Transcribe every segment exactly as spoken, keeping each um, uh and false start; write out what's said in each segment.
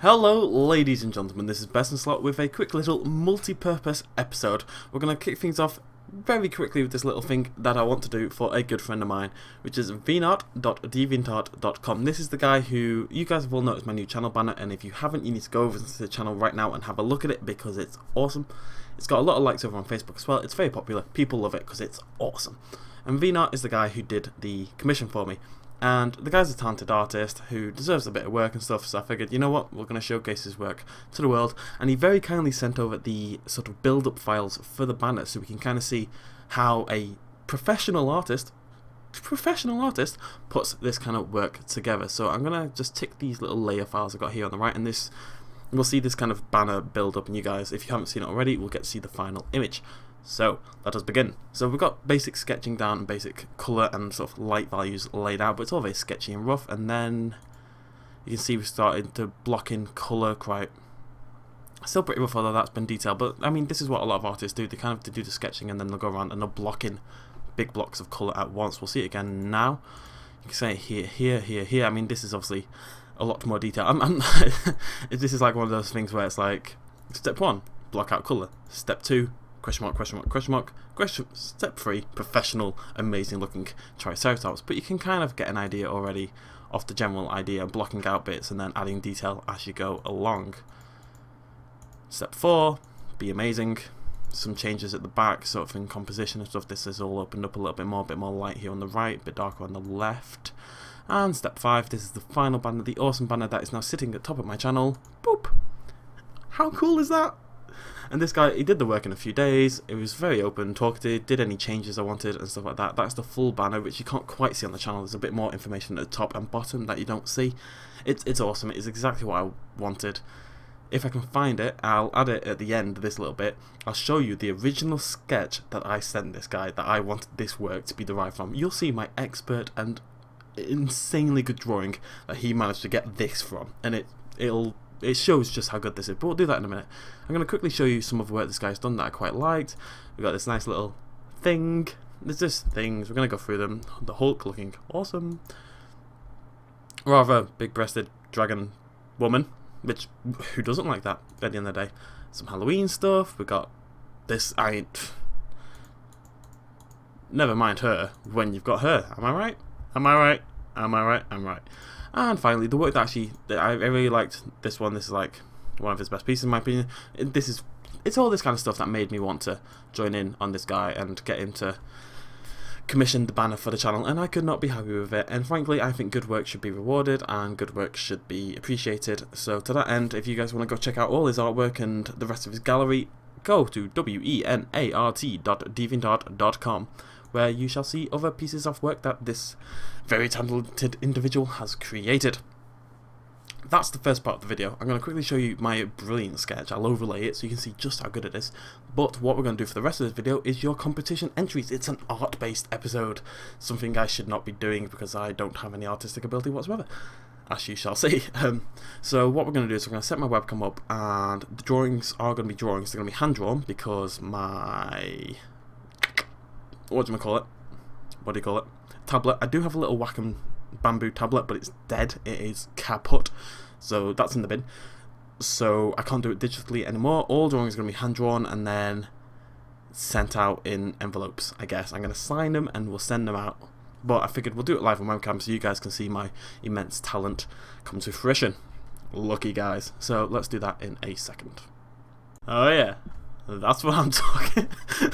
Hello ladies and gentlemen, this is Best in Slot with a quick little multi-purpose episode. We're going to kick things off very quickly with this little thing that I want to do for a good friend of mine, which is vnart dot deviantart dot com. This is the guy who, you guys have all noticed my new channel banner, and if you haven't, you need to go over to the channel right now and have a look at it because it's awesome. It's got a lot of likes over on Facebook as well. It's very popular, people love it because it's awesome. And Vnart is the guy who did the commission for me. And the guy's a talented artist who deserves a bit of work and stuff, so I figured, you know what, we're going to showcase his work to the world. And he very kindly sent over the sort of build-up files for the banner so we can kind of see how a professional artist, professional artist puts this kind of work together. So I'm going to just tick these little layer files I've got here on the right, and this, we'll see this kind of banner build up, and you guys, if you haven't seen it already, we'll get to see the final image. So let us begin. So we've got basic sketching down and basic colour and sort of light values laid out, but it's all very sketchy and rough. And then you can see we're starting to block in colour quite, still pretty rough, although that's been detailed. But I mean, this is what a lot of artists do. They kind of have to do the sketching and then they'll go around and they'll block in big blocks of colour at once. We'll see it again now. You can say here, here, here, here. I mean, this is obviously a lot more detail. I'm, I'm this is like one of those things where it's like, step one, block out colour. Step two, question mark, question mark, question mark, question, step three, professional, amazing looking Triceratops. But you can kind of get an idea already of the general idea, blocking out bits and then adding detail as you go along. Step four, be amazing. Some changes at the back, sort of in composition and stuff. This is all opened up a little bit more, a bit more light here on the right, a bit darker on the left. And step five, this is the final banner, the awesome banner that is now sitting at the top of my channel. Boop! How cool is that? And this guy, he did the work in a few days. It was very open, talkative, did any changes I wanted and stuff like that. That's the full banner, which you can't quite see on the channel. There's a bit more information at the top and bottom that you don't see. It's, it's awesome. It is exactly what I wanted. If I can find it, I'll add it at the end of this little bit. I'll show you the original sketch that I sent this guy, that I wanted this work to be derived from. You'll see my expert and insanely good drawing that he managed to get this from. And it, it'll... it shows just how good this is, but we'll do that in a minute. I'm going to quickly show you some of the work this guy's done that I quite liked. We've got this nice little thing. There's just things. We're going to go through them. The Hulk looking awesome. Rather big-breasted dragon woman, which, who doesn't like that at the end of the day? Some Halloween stuff. We've got this, I ain't... Never mind her when you've got her. Am I right? Am I right? Am I right? I'm right. And finally, the work that actually, I really liked this one. This is like one of his best pieces in my opinion. This is, it's all this kind of stuff that made me want to join in on this guy and get him to commission the banner for the channel, and I could not be happy with it. And frankly, I think good work should be rewarded and good work should be appreciated. So to that end, if you guys want to go check out all his artwork and the rest of his gallery, go to W E N A R T dot deviantart dot com, where you shall see other pieces of work that this very talented individual has created. That's the first part of the video. I'm going to quickly show you my brilliant sketch. I'll overlay it so you can see just how good it is. But what we're going to do for the rest of this video is your competition entries. It's an art-based episode, something I should not be doing because I don't have any artistic ability whatsoever, as you shall see. Um, so what we're going to do is we're going to set my webcam up, and the drawings are going to be drawings. They're going to be hand-drawn because my... what do you call it? What do you call it? Tablet. I do have a little Wacom bamboo tablet, but it's dead. It is kaput. So that's in the bin. So I can't do it digitally anymore. All drawings are going to be hand drawn and then sent out in envelopes, I guess. I'm going to sign them and we'll send them out. But I figured we'll do it live on webcam so you guys can see my immense talent come to fruition. Lucky guys. So let's do that in a second. Oh yeah. That's what I'm talking.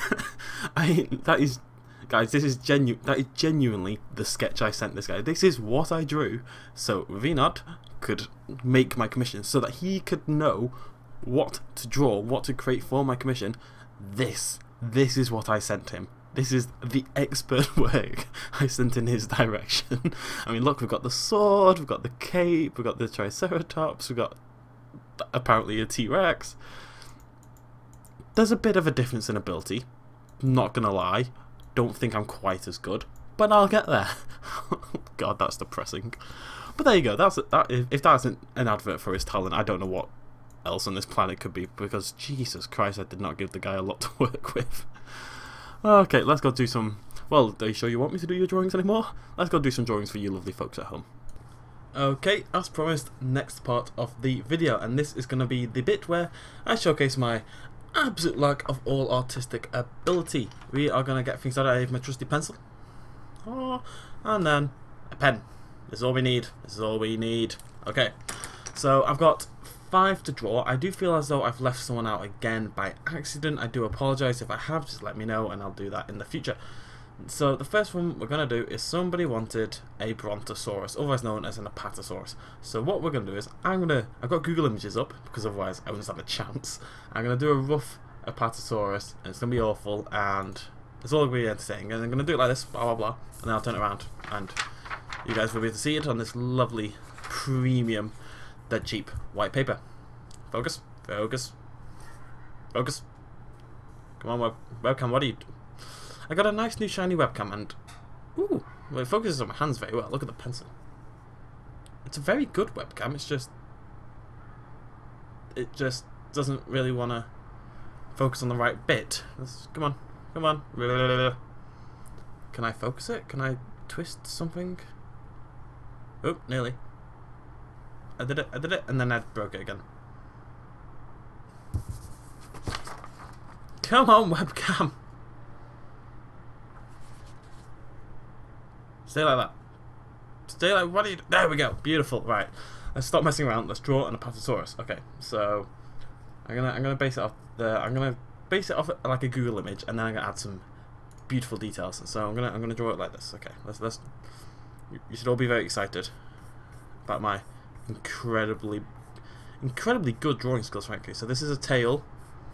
I that is, guys. This is genu. That is genuinely the sketch I sent this guy. This is what I drew, so Vnart could make my commission, so that he could know what to draw, what to create for my commission. This, this is what I sent him. This is the expert work I sent in his direction. I mean, look, we've got the sword, we've got the cape, we've got the Triceratops, we've got apparently a T-Rex. There's a bit of a difference in ability, not gonna lie. Don't think I'm quite as good, but I'll get there. God, that's depressing. But there you go. That's that. If, if that's an, an advert for his talent, I don't know what else on this planet could be, because Jesus Christ, I did not give the guy a lot to work with. Okay, let's go do some... Well, are you sure you want me to do your drawings anymore? Let's go do some drawings for you lovely folks at home. Okay, as promised, next part of the video, and this is going to be the bit where I showcase my absolute lack of all artistic ability. We are going to get things started. I have my trusty pencil, oh, and then a pen. This is all we need. This is all we need. Okay, so I've got five to draw. I do feel as though I've left someone out again by accident. I do apologise if I have, just let me know and I'll do that in the future. So the first one we're going to do is somebody wanted a Brontosaurus, otherwise known as an Apatosaurus. So what we're going to do is, I'm going to, I've got Google Images up, because otherwise I wouldn't have a chance. I'm going to do a rough Apatosaurus, and it's going to be awful, and it's all going to be entertaining. And I'm going to do it like this, blah blah blah, and then I'll turn it around, and you guys will be able to see it on this lovely, premium, dead cheap white paper. Focus, focus, focus. Come on, web webcam, what are you doing? I got a nice new shiny webcam and ooh, well, it focuses on my hands very well. Look at the pencil. It's a very good webcam, it's just it just doesn't really want to focus on the right bit. Let's, come on, come on. Can I focus it? Can I twist something? Oh, nearly. I did it, I did it, and then I broke it again. Come on, webcam. Stay like that. Stay like, what are you doing? There we go. Beautiful. Right. Let's stop messing around. Let's draw an Apatosaurus. Okay. So I'm gonna I'm gonna base it off the I'm gonna base it off like a Google image, and then I'm gonna add some beautiful details. So I'm gonna I'm gonna draw it like this. Okay. Let's let's. You should all be very excited about my incredibly incredibly good drawing skills, frankly. So this is a tail,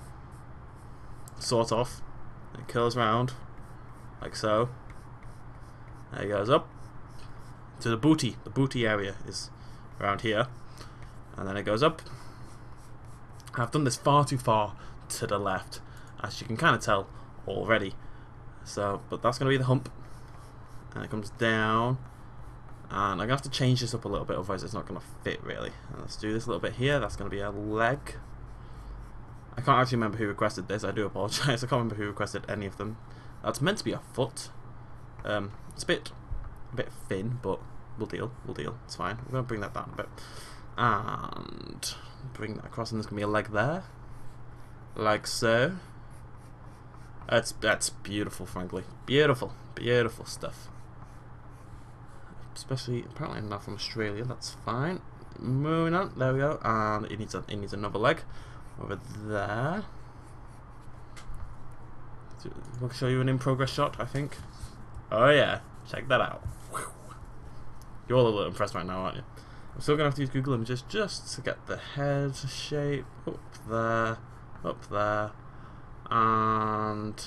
sort of. It curls round like so. There it goes up to the booty. The booty area is around here, and then it goes up. I've done this far too far to the left, as you can kind of tell already. So, but that's going to be the hump, and it comes down, and I'm going to have to change this up a little bit, otherwise it's not going to fit really. And let's do this a little bit here. That's going to be a leg. I can't actually remember who requested this. I do apologise. I can't remember who requested any of them. That's meant to be a foot. Um, it's a bit, a bit thin, but we'll deal. We'll deal. It's fine. We're gonna bring that down a bit, and bring that across, and there's gonna be a leg there, like so. That's that's beautiful, frankly. Beautiful, beautiful stuff. Especially apparently not from Australia. That's fine. Moving on. There we go. And it needs a, it needs another leg over there. We'll show you an in progress shot, I think. Oh yeah, check that out. Whew. You're all a little impressed right now, aren't you? I'm still going to have to use Google Images just to get the head shape up there, up there, and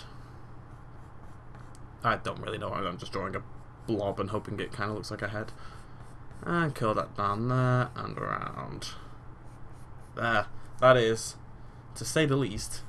I don't really know. I'm just drawing a blob and hoping it kind of looks like a head. And curl that down there and around. There. That is, to say the least,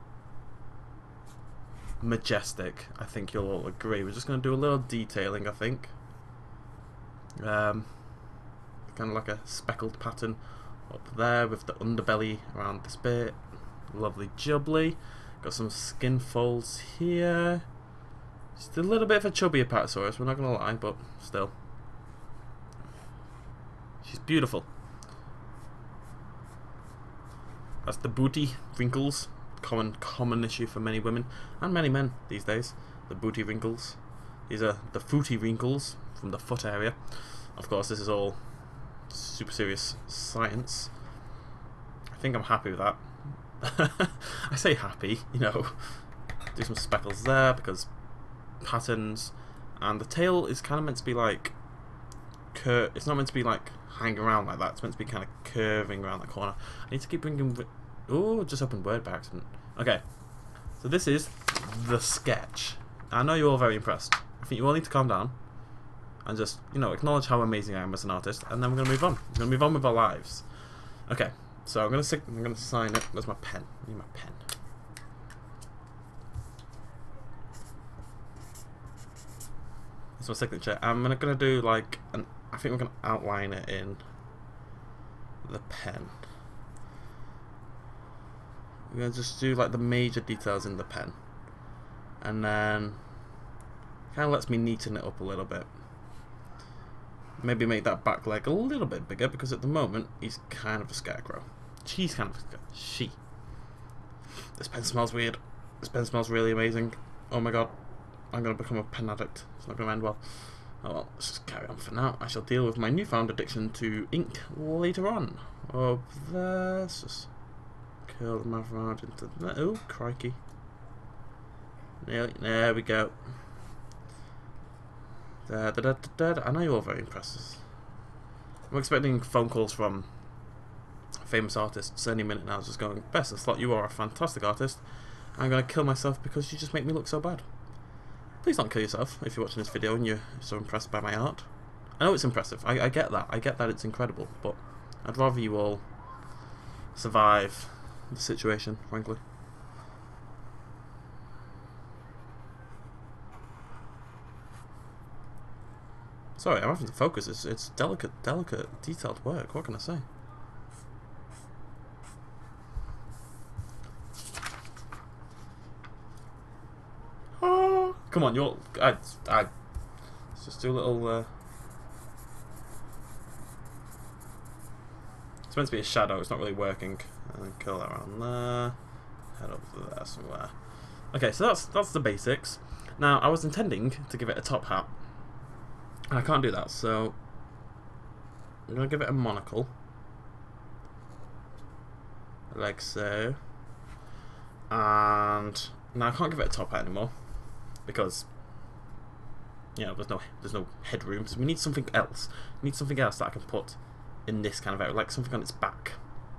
majestic. I think you'll all agree. We're just going to do a little detailing, I think. Um, kind of like a speckled pattern up there with the underbelly around this bit. Lovely jubbly. Got some skin folds here. Just a little bit of a chubby Apatosaurus, we're not going to lie, but still. She's beautiful. That's the booty wrinkles. Common, common issue for many women and many men these days. The booty wrinkles. These are the footy wrinkles from the foot area. Of course, this is all super serious science. I think I'm happy with that. I say happy, you know. Do some speckles there because patterns, and the tail is kind of meant to be like cur. It's not meant to be like hanging around like that. It's meant to be kind of curving around the corner. I need to keep bringing. Oh, just opened Word by accident. Okay, so this is the sketch. I know you're all very impressed. I think you all need to calm down and just, you know, acknowledge how amazing I am as an artist, and then we're gonna move on. We're gonna move on with our lives. Okay, so I'm gonna sig I'm gonna sign it. Where's my pen? I need my pen. That's my signature. I'm gonna gonna do like an. I think we're gonna outline it in the pen. We're going to just do like the major details in the pen, and then kind of lets me neaten it up a little bit. Maybe make that back leg a little bit bigger, because at the moment he's kind of a scarecrow. She's kind of a scarecrow. She. This pen smells weird. This pen smells really amazing. Oh my god. I'm going to become a pen addict. It's not going to end well. Oh well, let's just carry on for now. I shall deal with my newfound addiction to ink later on. Oh, let's just curl the mouth around into that. Oh, crikey. Nearly. There we go. Da, da, da, da, da. I know you're all very impressed. I'm expecting phone calls from famous artists any minute now, just going, Best of Slot, you are a fantastic artist. I'm going to kill myself because you just make me look so bad. Please don't kill yourself if you're watching this video and you're so impressed by my art. I know it's impressive, I, I get that, I get that it's incredible, but I'd rather you all survive the situation, frankly. Sorry, I'm having to focus. It's, it's delicate, delicate, detailed work. What can I say? Oh, come on, you're. I, I. Let's just do a little. Uh, it's meant to be a shadow. It's not really working. And then curl that around there. Head over there somewhere. Okay, so that's that's the basics. Now, I was intending to give it a top hat. I can't do that, so I'm going to give it a monocle, like so, and now I can't give it a top hat anymore, because, you know, there's no, there's no headroom, so we need something else, we need something else that I can put in this kind of area, like something on its back,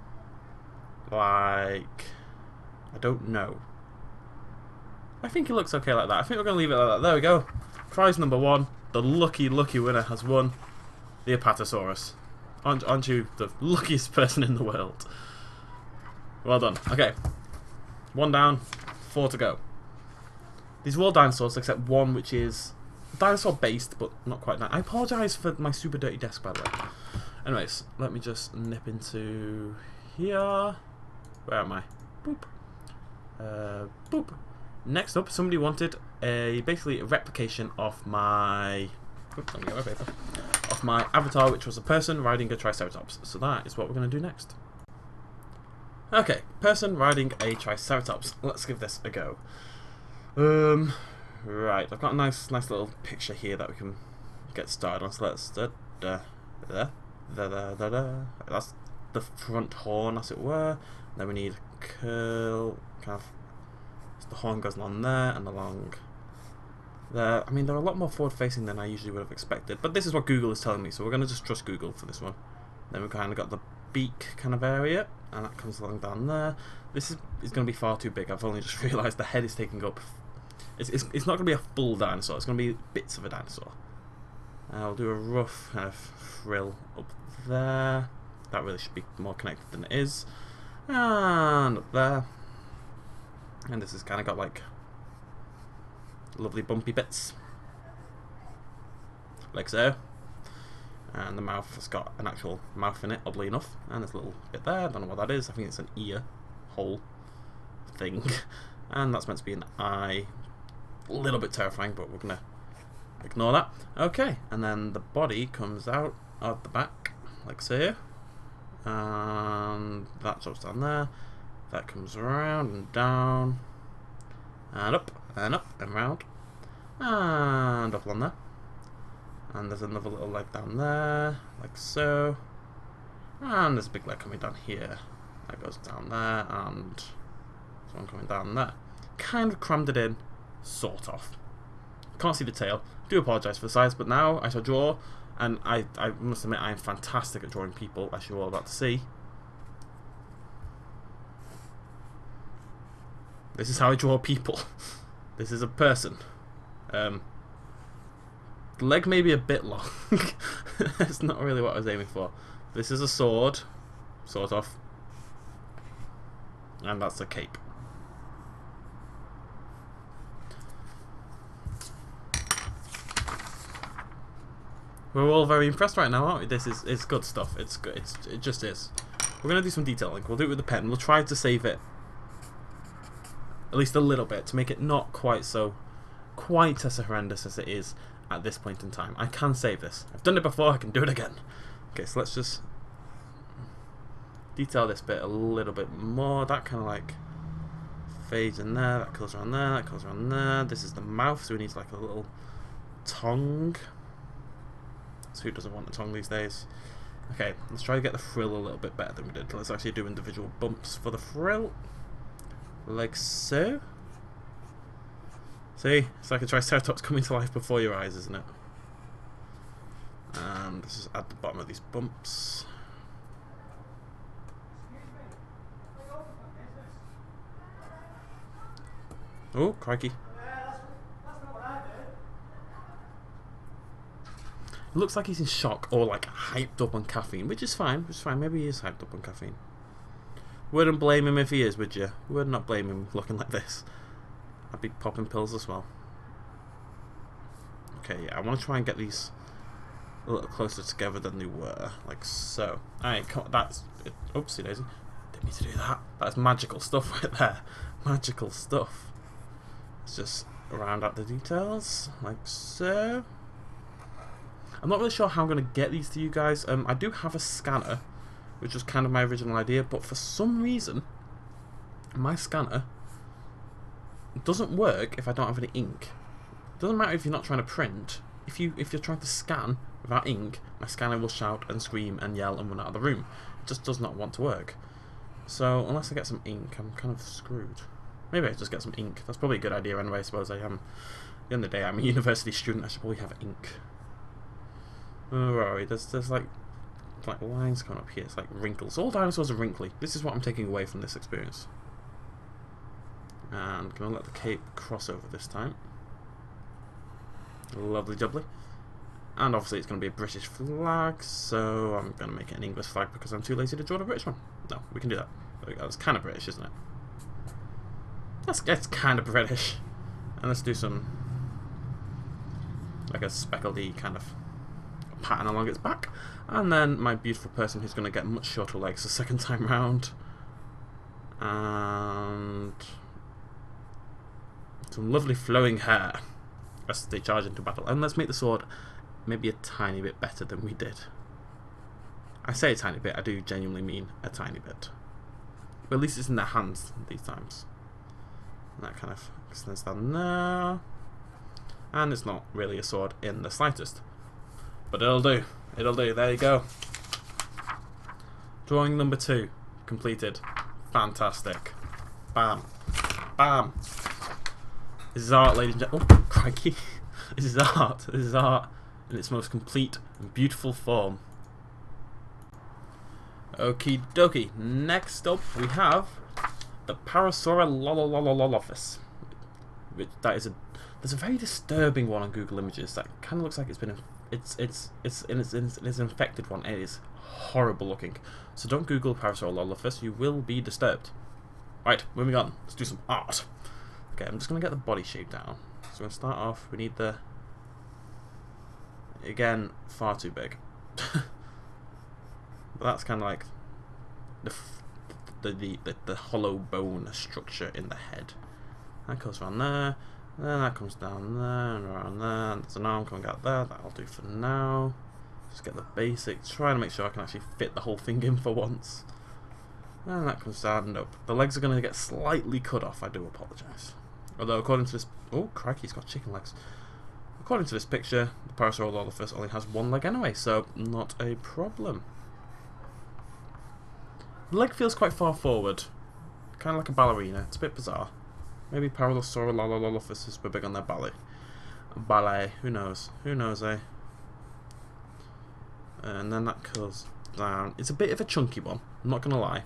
like, I don't know, I think it looks okay like that. I think we're going to leave it like that. There we go, prize number one. The lucky, lucky winner has won the Apatosaurus. Aren't, aren't you the luckiest person in the world? Well done. Okay. One down, four to go. These are all dinosaurs except one which is dinosaur based, but not quite that. I apologise for my super dirty desk, by the way. Anyways, let me just nip into here. Where am I? Boop. Uh, boop. Next up, somebody wanted a basically a replication of my oops, let me get my paper of my avatar, which was a person riding a Triceratops. So that is what we're going to do next. Okay, person riding a Triceratops. Let's give this a go. Um, right, I've got a nice, nice little picture here that we can get started on. So let's da da da da da da da. That's the front horn, as it were. Then we need a curl, kind of. The horn goes along there and along there. I mean, they're a lot more forward-facing than I usually would have expected, but this is what Google is telling me, so we're going to just trust Google for this one. Then we've kind of got the beak kind of area, and that comes along down there. This is, is going to be far too big. I've only just realised the head is taking up. It's, it's, it's not going to be a full dinosaur. It's going to be bits of a dinosaur. I'll do a rough kind of frill up there. That really should be more connected than it is. And up there. And this has kind of got like lovely bumpy bits, like so. And the mouth has got an actual mouth in it, oddly enough. And there's a little bit there, I don't know what that is. I think it's an ear hole thing. And that's meant to be an eye. A little bit terrifying, but we're going to ignore that. Okay, and then the body comes out of the back, like so. And that drops down there. That comes around and down, and up, and up, and round, and up along there. And there's another little leg down there, like so. And there's a big leg coming down here. That goes down there, and there's one coming down there. Kind of crammed it in, sort of. Can't see the tail. Do apologise for the size, but now I shall draw, and I, I must admit I am fantastic at drawing people, as you're all about to see. This is how I draw people. This is a person. Um, the leg may be a bit long. That's not really what I was aiming for. This is a sword, sort of. And that's a cape. We're all very impressed right now, aren't we? This is it's good stuff. It's good. It's it just is. We're gonna do some detailing. We'll do it with the pen. We'll try to save it at least a little bit to make it not quite so, quite as horrendous as it is at this point in time. I can save this. I've done it before, I can do it again. Okay, so let's just detail this bit a little bit more. That kind of like fades in there, that goes around there, that goes around there. This is the mouth, so we need like a little tongue. So who doesn't want a tongue these days? Okay, let's try to get the frill a little bit better than we did. Let's actually do individual bumps for the frill. Like so. See? It's like a Triceratops coming to life before your eyes, isn't it? And let's just add the bottom of these bumps. Oh, crikey. It looks like he's in shock or like hyped up on caffeine, which is fine, which is fine. Maybe he is hyped up on caffeine. Wouldn't blame him if he is, would you? Would not blame him looking like this. I'd be popping pills as well. Okay, yeah, I want to try and get these a little closer together than they were, like so. Alright, that's it. Oopsie daisy. Didn't mean to do that. That's magical stuff right there. Magical stuff. Let's just round out the details, like so. I'm not really sure how I'm going to get these to you guys. Um, I do have a scanner, which was kind of my original idea, but for some reason, my scanner doesn't work if I don't have any ink. It doesn't matter if you're not trying to print. If you if you're trying to scan without ink, my scanner will shout and scream and yell and run out of the room. It just does not want to work. So unless I get some ink, I'm kind of screwed. Maybe I just get some ink. That's probably a good idea anyway. I suppose I am. At the end of the day, I'm a university student. I should probably have ink. Oh, where are we? There's there's like like lines coming up here. It's like wrinkles. All dinosaurs are wrinkly. This is what I'm taking away from this experience. And I'm gonna let the cape cross over this time. Lovely jubbly. And obviously it's gonna be a British flag, so I'm gonna make it an English flag because I'm too lazy to draw the British one. No, we can do that. There we go. It's kind of British, isn't it? That's that's kind of British. And let's do some like a speckledy kind of pattern along its back, and then my beautiful person who's going to get much shorter legs the second time round, and some lovely flowing hair as they charge into battle. And let's make the sword maybe a tiny bit better than we did. I say a tiny bit, I do genuinely mean a tiny bit, but at least it's in their hands these times. And that kind of extends down there, and it's not really a sword in the slightest. But it'll do. It'll do. There you go. Drawing number two completed. Fantastic. Bam. Bam. This is art, ladies and gentlemen. Oh, crikey. This is art. This is art in its most complete and beautiful form. Okie dokie. Next up we have the Parasaurolophus. Which that is a there's a very disturbing one on Google Images that kind of looks like it's been It's it's it's it's, it's, it's an infected one. It is horrible looking. So don't Google Parasaurolophus. You will be disturbed. Right, moving on. Let's do some art. Okay, I'm just gonna get the body shape down. So we're gonna start off. We need the again far too big. But that's kind of like the, the the the the hollow bone structure in the head. That goes around there. Then that comes down there and around there, and there's an arm coming out there. That'll do for now. Just get the basics, trying to make sure I can actually fit the whole thing in for once. And that comes down. Nope. The legs are going to get slightly cut off, I do apologise. Although according to this... Oh, crikey, he's got chicken legs. According to this picture, the Parasaurolophus only has one leg anyway, so not a problem. The leg feels quite far forward. Kind of like a ballerina. It's a bit bizarre. Maybe Parasaurolophus is big on their ballet. Ballet, who knows? Who knows, eh? And then that goes down. It's a bit of a chunky one, I'm not going to lie.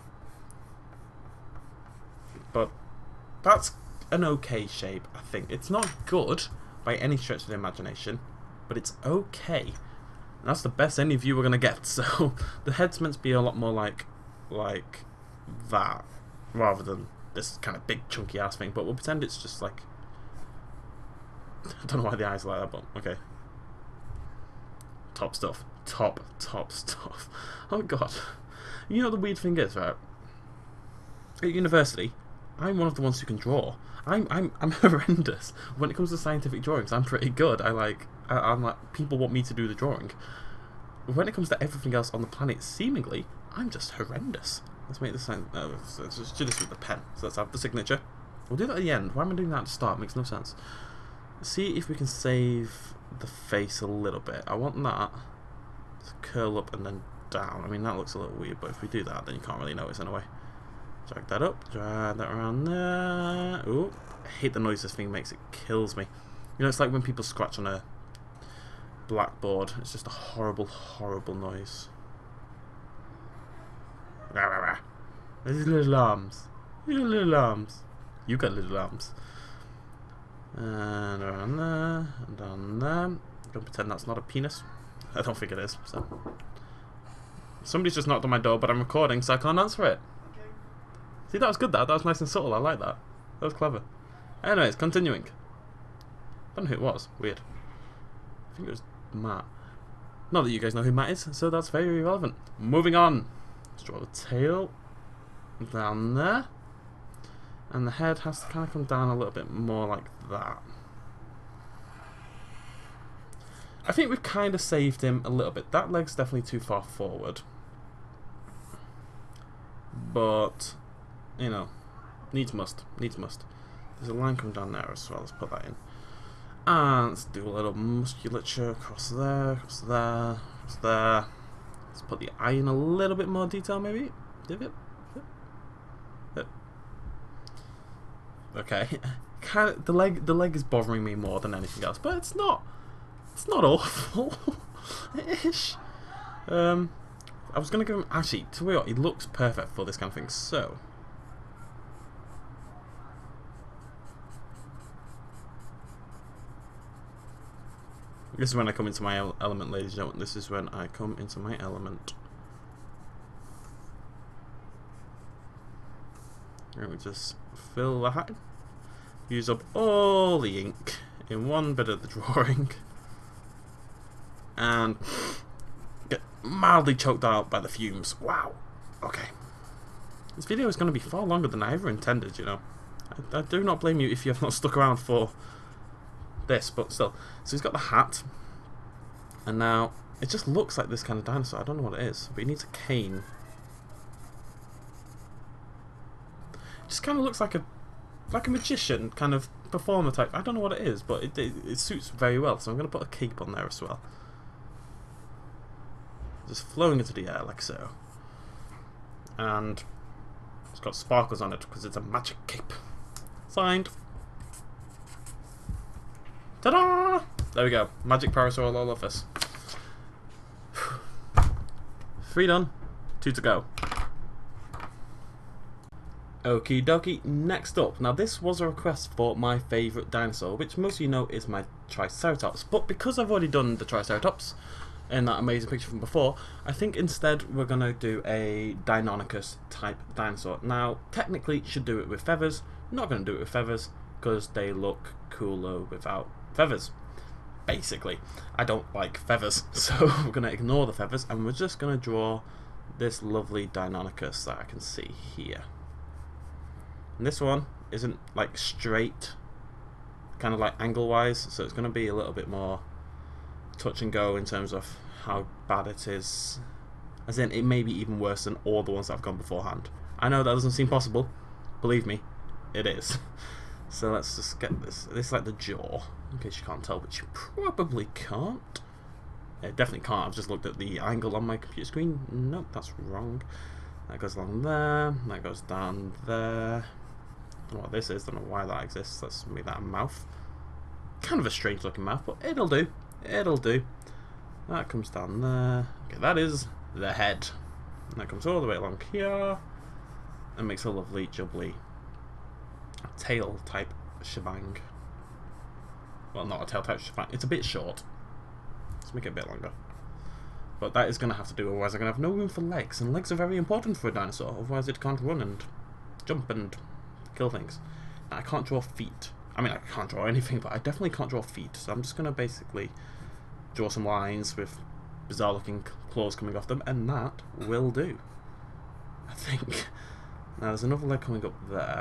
But that's an okay shape, I think. It's not good by any stretch of the imagination, but it's okay. And that's the best any of you are going to get. So the head's meant to be a lot more like, like that, rather than this kind of big chunky ass thing, but we'll pretend it's just like, I don't know why the eyes are like that, but okay. Top stuff. Top, top stuff. Oh god. You know the weird thing is, right? At university, I'm one of the ones who can draw. I'm I'm I'm horrendous when it comes to scientific drawings. I'm pretty good. I like I, I'm like people want me to do the drawing. When it comes to everything else on the planet, seemingly, I'm just horrendous. Let's make this sign. Uh, let's just do this with the pen. So let's have the signature. We'll do that at the end. Why am I doing that at the start? It makes no sense. See if we can save the face a little bit. I want that to curl up and then down. I mean, that looks a little weird, but if we do that, then you can't really notice anyway. Drag that up, drag that around there. Ooh, I hate the noise this thing makes. It kills me. You know, it's like when people scratch on a blackboard. It's just a horrible, horrible noise. Rah, rah, rah. There's little arms. Little, little arms. You got little arms. And around there, and down there. I'm gonna pretend that's not a penis. I don't think it is. So somebody's just knocked on my door, but I'm recording, so I can't answer it. Okay. See, that was good. That that was nice and subtle. I like that. That was clever. Anyways, continuing. I don't know who it was. Weird. I think it was Matt. Not that you guys know who Matt is, so that's very irrelevant. Moving on. Let's draw the tail down there. And the head has to kind of come down a little bit more like that. I think we've kind of saved him a little bit. That leg's definitely too far forward. But, you know, needs must. Needs must. There's a line coming down there as well. Let's put that in. And let's do a little musculature across there, across there, across there. Let's put the eye in a little bit more detail, maybe. Dip it. Okay, kind of, the leg the leg is bothering me more than anything else, but it's not it's not awful. Ish. Um, I was gonna give him actually. To be honest, he looks perfect for this kind of thing. So. This is when I come into my element, ladies and gentlemen. This is when I come into my element. Let me just fill that. Use up all the ink in one bit of the drawing. And get mildly choked out by the fumes. Wow. Okay. This video is going to be far longer than I ever intended, you know. I, I do not blame you if you have not stuck around for this, but still. So he's got the hat. And now, it just looks like this kind of dinosaur. I don't know what it is, but he needs a cane. Just kind of looks like a like a magician kind of performer type. I don't know what it is, but it, it, it suits very well. So I'm going to put a cape on there as well. Just flowing into the air like so. And it's got sparkles on it because it's a magic cape. Signed. Ta-da! There we go. Magic parasol all of us. Three done. Two to go. Okie dokie, next up. Now this was a request for my favourite dinosaur, which most of you know is my Triceratops. But because I've already done the Triceratops in that amazing picture from before, I think instead we're going to do a Deinonychus type dinosaur. Now, technically should do it with feathers. Not going to do it with feathers because they look cooler without feathers. Basically, I don't like feathers, so we're going to ignore the feathers and we're just going to draw this lovely Deinonychus that I can see here. And this one isn't like straight, kind of like angle wise, so it's going to be a little bit more touch and go in terms of how bad it is. As in, it may be even worse than all the ones that I've gone beforehand. I know that doesn't seem possible, believe me, it is. So let's just get this. This is like the jaw, in case you can't tell, but you probably can't. It definitely can't. I've just looked at the angle on my computer screen. Nope, that's wrong. That goes along there, that goes down there. Don't know what this is, don't know why that exists. Let's make that a mouth. Kind of a strange looking mouth, but it'll do. It'll do. That comes down there. Okay, that is the head. And that comes all the way along here. And makes a lovely, jubbly tail type shebang. Well, not a tail type shebang. It's a bit short. Let's make it a bit longer. But that is going to have to do, otherwise I'm going to have no room for legs. And legs are very important for a dinosaur, otherwise it can't run and jump and kill things. I can't draw feet. I mean, I can't draw anything, but I definitely can't draw feet. So I'm just going to basically draw some lines with bizarre looking claws coming off them, and that will do. I think. Now there's another leg coming up there.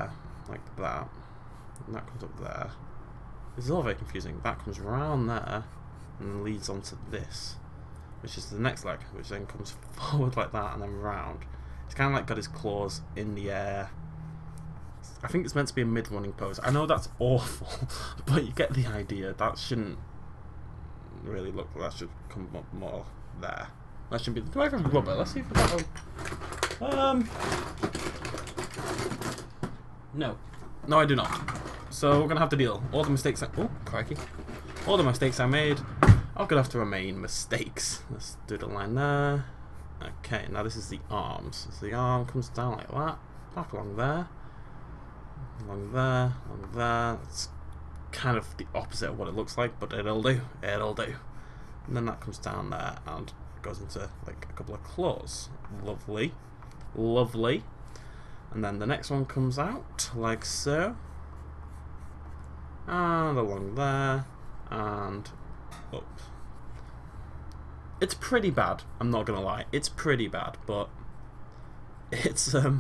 like that. And that comes up there. This is all very confusing. That comes round there and leads onto this, which is the next leg, which then comes forward like that and then round. It's kind of like got his claws in the air. I think it's meant to be a mid-running pose. I know that's awful, but you get the idea. That shouldn't really look. That should come up more there. That should be. Do I have rubber? Let's see if that one. Um. No. No, I do not. So we're gonna have to deal. All the mistakes. I, oh, crikey! All the mistakes I made are gonna have to remain mistakes. Let's do the line there. Okay, now this is the arms. So the arm comes down like that, back along there, along there, along there. It's kind of the opposite of what it looks like, but it'll do. It'll do. And then that comes down there and goes into like a couple of claws. Lovely, lovely. And then the next one comes out like so, and along there, and up. It's pretty bad, I'm not gonna lie. It's pretty bad, but it's um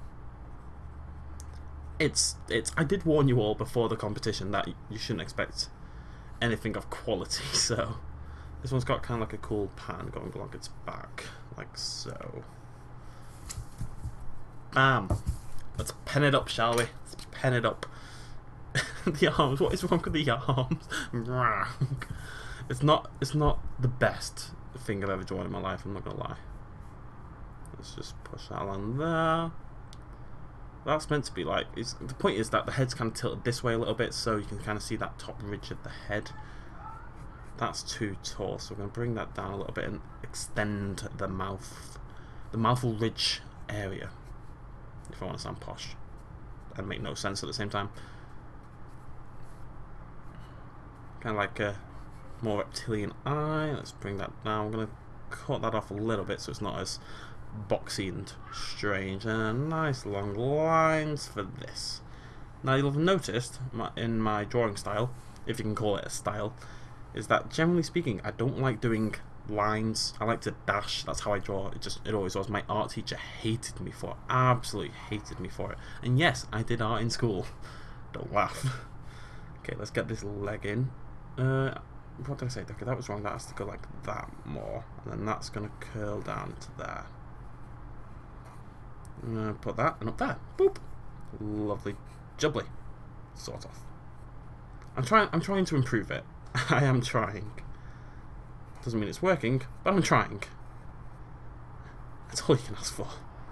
it's it's I did warn you all before the competition that you shouldn't expect anything of quality, so this one's got kind of like a cool pattern going along its back, like so. Bam! Let's pen it up, shall we? Let's pen it up. The arms, what is wrong with the arms? It's not it's not the best thing I've ever drawn in my life, I'm not gonna lie. Let's just push that along there. That's meant to be like, it's, the point is that the head's kind of tilted this way a little bit, so you can kind of see that top ridge of the head. That's too tall, so we're going to bring that down a little bit and extend the mouth, the mouthful ridge area, if I want to sound posh and make no sense at the same time. Kind of like a more reptilian eye. Let's bring that down. I'm going to cut that off a little bit so it's not as boxy and strange. And nice long lines for this. Now you'll have noticed my, in my drawing style, if you can call it a style, is that generally speaking I don't like doing lines. I like to dash. That's how I draw. It just it always was. My art teacher hated me for it. Absolutely hated me for it. And yes, I did art in school. Don't laugh. Okay, let's get this leg in. Uh, what did I say? Okay, that was wrong. That has to go like that more, and then that's going to curl down to there. I'm going to put that and up there. Boop. Lovely, jubbly, sort of. I'm trying. I'm trying to improve it. I am trying. Doesn't mean it's working, but I'm trying. That's all you can ask for.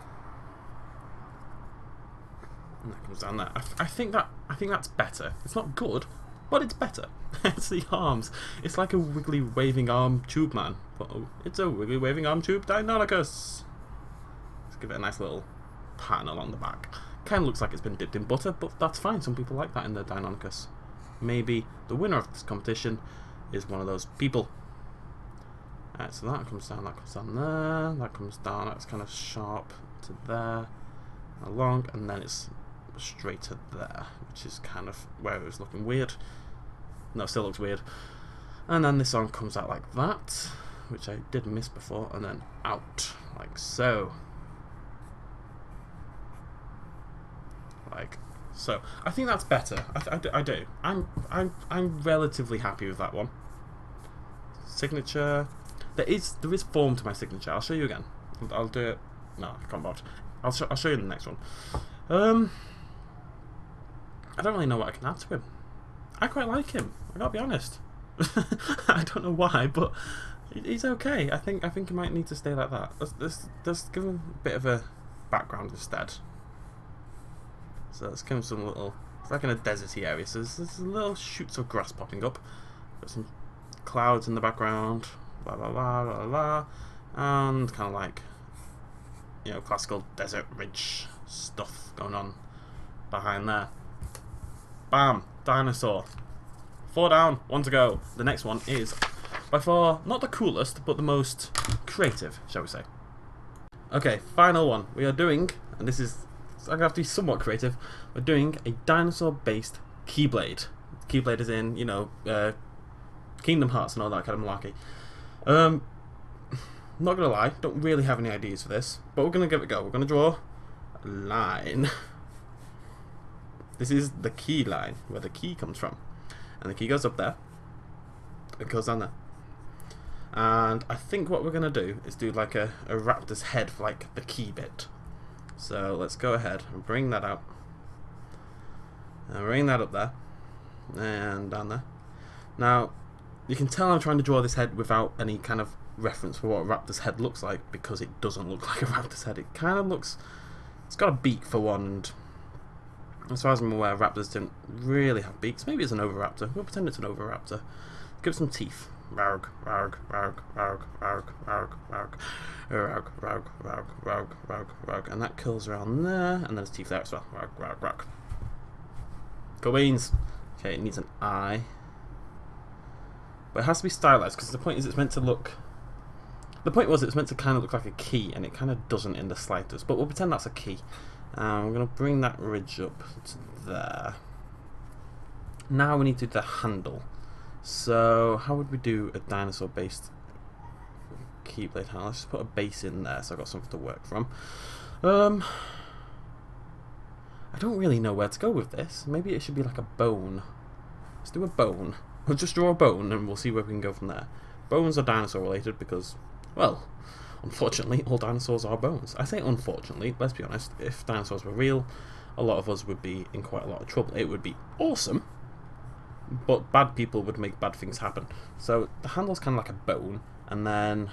And that comes down there. I, I think that. I think that's better. It's not good, but it's better. It's the arms. It's like a wiggly waving arm tube man. But oh, it's a wiggly waving arm tube Deinonychus. Let's give it a nice little pattern along the back. Kind of looks like it's been dipped in butter, but that's fine. Some people like that in their Deinonychus. Maybe the winner of this competition is one of those people. Alright, so that comes down, that comes down there, that comes down, that's kind of sharp to there, along, and then it's straight to there, which is kind of where it was looking weird. No, it still looks weird. And then this arm comes out like that, which I did miss before, and then out, like so. Like so. I think that's better. I, th I, do, I do. I'm, I'm, I'm relatively happy with that one. Signature. There is, there is form to my signature. I'll show you again. I'll do it. No, I can't bother. I'll, sh I'll show you in the next one. Um, I don't really know what I can add to him. I quite like him. I gotta be honest. I don't know why, but he's okay. I think I think he might need to stay like that. Let's, let's, let's give him a bit of a background instead. So let's give him some little. It's like in a deserty area. So there's, there's little shoots of grass popping up. Got some clouds in the background. Blah blah blah blah blah, and kind of like, you know, classical desert ridge stuff going on behind there. Bam! Dinosaur. Four down, one to go. The next one is by far not the coolest, but the most creative, shall we say. Okay, final one. We are doing, and this is, I'm gonna have to be somewhat creative. We're doing a dinosaur-based Keyblade. Keyblade is in, you know, uh, Kingdom Hearts and all that kind of malarkey. Um, not gonna lie, don't really have any ideas for this, but we're gonna give it a go. We're gonna draw a line. This is the key line, where the key comes from. And the key goes up there. It goes down there. And I think what we're going to do is do like a, a raptor's head for like the key bit. So let's go ahead and bring that out. And bring that up there. And down there. Now, you can tell I'm trying to draw this head without any kind of reference for what a raptor's head looks like, because it doesn't look like a raptor's head. It kind of looks... It's got a beak for one, and as far as I'm aware, raptors didn't really have beaks. Maybe it's an oviraptor. We'll pretend it's an oviraptor. Give it some teeth. Rarg, rarg, rarg, rarg, rarg, rarg, rarg, rarg, rarg, rarg, rarg, rarg, rarg, and that curls around there, and then there's teeth there as well. Rarg, rarg, rarg. Go beans. Okay, it needs an eye. But it has to be stylized, because the point is it's meant to look... The point was it's meant to kind of look like a key, and it kind of doesn't in the slightest. But we'll pretend that's a key. Um, we're going to bring that ridge up to there. Now we need to do the handle. So how would we do a dinosaur-based keyblade handle? Let's just put a base in there, so I've got something to work from. Um, I don't really know where to go with this. Maybe it should be like a bone. Let's do a bone. We'll just draw a bone, and we'll see where we can go from there. Bones are dinosaur-related because... Well, unfortunately, all dinosaurs are bones. I say unfortunately, let's be honest. If dinosaurs were real, a lot of us would be in quite a lot of trouble. It would be awesome, but bad people would make bad things happen. So the handle's kind of like a bone, and then...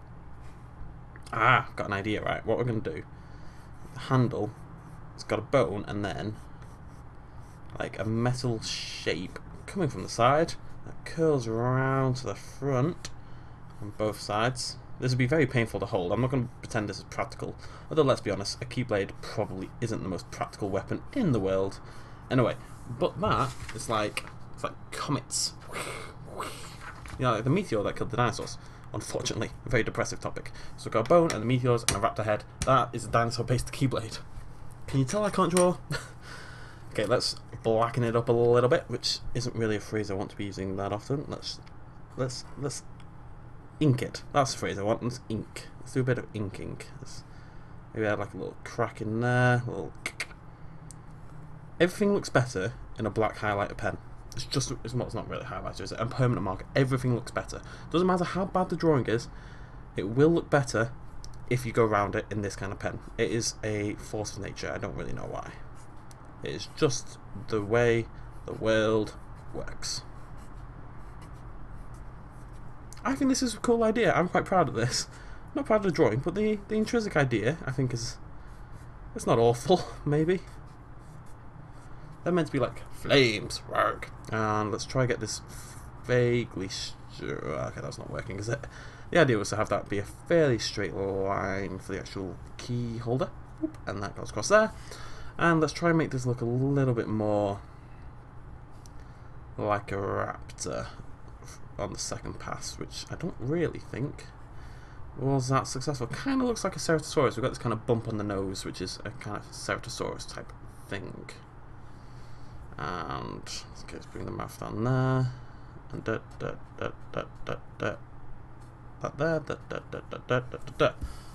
Ah, got an idea, right. What we're going to do, the handle, it's got a bone, and then like a metal shape coming from the side that curls around to the front on both sides. This would be very painful to hold. I'm not going to pretend this is practical. Although, let's be honest, a keyblade probably isn't the most practical weapon in the world. Anyway, but that is like, it's like comets. You know, like the meteor that killed the dinosaurs. Unfortunately, a very depressive topic. So we've got a bone and the meteors and a raptor head. That is a dinosaur-based keyblade. Can you tell I can't draw? Okay, let's blacken it up a little bit, which isn't really a phrase I want to be using that often. Let's, let's, let's ink it. That's the phrase I want. Let's ink. Let's do a bit of inking. Let's maybe add like a little crack in there. A little. Everything looks better in a black highlighter pen. It's just, it's not, it's not really highlighter, is it? A permanent marker. Everything looks better. Doesn't matter how bad the drawing is. It will look better if you go around it in this kind of pen. It is a force of nature. I don't really know why. It is just the way the world works. I think this is a cool idea. I'm quite proud of this. I'm not proud of the drawing, but the, the intrinsic idea, I think, is... It's not awful, maybe. They're meant to be like, flames, work. And let's try to get this vaguely... Okay, that's not working, is it? The idea was to have that be a fairly straight line for the actual key holder. And that goes across there. And let's try and make this look a little bit more like a raptor on the second pass, which I don't really think was that successful. Kind of looks like a Ceratosaurus. We've got this kind of bump on the nose, which is a kind of Ceratosaurus type thing. And let's, let's bring the mouth down there. And da da da da da da. That there, da da da da da da da.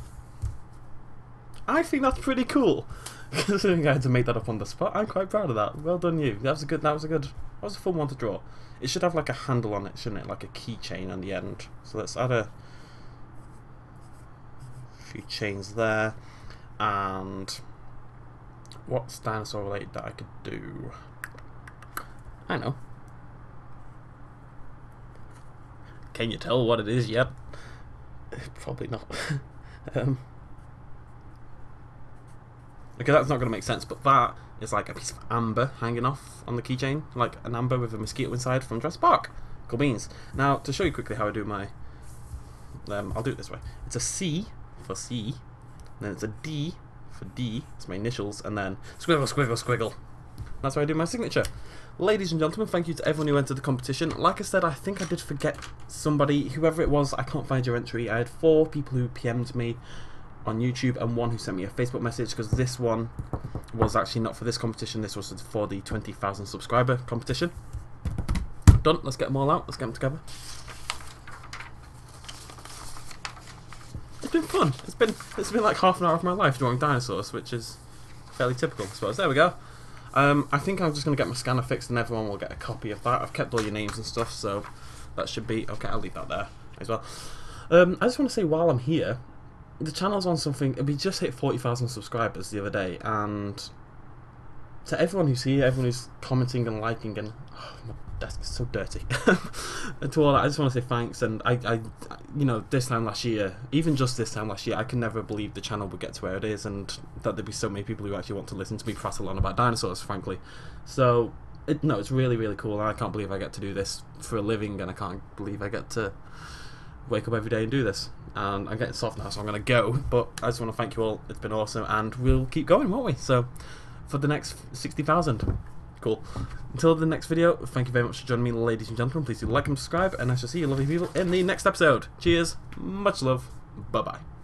I think that's pretty cool. Considering I had to make that up on the spot, I'm quite proud of that. Well done, you. That was a good. That was a good. That was a fun one to draw. It should have like a handle on it, shouldn't it? Like a keychain on the end. So let's add a few chains there. And what's dinosaur related that I could do? I know. Can you tell what it is yet? Probably not. um. Okay, that's not going to make sense, but that is like a piece of amber hanging off on the keychain, like an amber with a mosquito inside from Jurassic Park. Cool beans. Now, to show you quickly how I do my... Um, I'll do it this way. It's a C for C, and then it's a D for D, it's my initials, and then squiggle, squiggle, squiggle. That's how I do my signature. Ladies and gentlemen, thank you to everyone who entered the competition. Like I said, I think I did forget somebody, whoever it was, I can't find your entry. I had four people who P M'd me on YouTube and one who sent me a Facebook message, because this one was actually not for this competition, this was for the twenty thousand subscriber competition. Done, let's get them all out, let's get them together. It's been fun, it's been, it's been like half an hour of my life drawing dinosaurs, which is fairly typical, I suppose. There we go. Um, I think I'm just going to get my scanner fixed and everyone will get a copy of that. I've kept all your names and stuff, so that should be... Okay, I'll leave that there as well. Um, I just want to say, while I'm here, the channel's on something... We just hit forty thousand subscribers the other day, and to everyone who's here, everyone who's commenting and liking, and... Oh, my desk is so dirty. And to all that, I just want to say thanks, and I, I, you know, this time last year, even just this time last year, I could never believe the channel would get to where it is, and that there'd be so many people who actually want to listen to me prattle on about dinosaurs, frankly. So, it, no, it's really, really cool, and I can't believe I get to do this for a living, and I can't believe I get to wake up every day and do this. And I'm getting soft now, so I'm going to go, but I just want to thank you all. It's been awesome, and we'll keep going, won't we? So, for the next sixty thousand. Cool. Until the next video, thank you very much for joining me, ladies and gentlemen. Please do like and subscribe, and I shall see you lovely people in the next episode. Cheers, much love, bye-bye.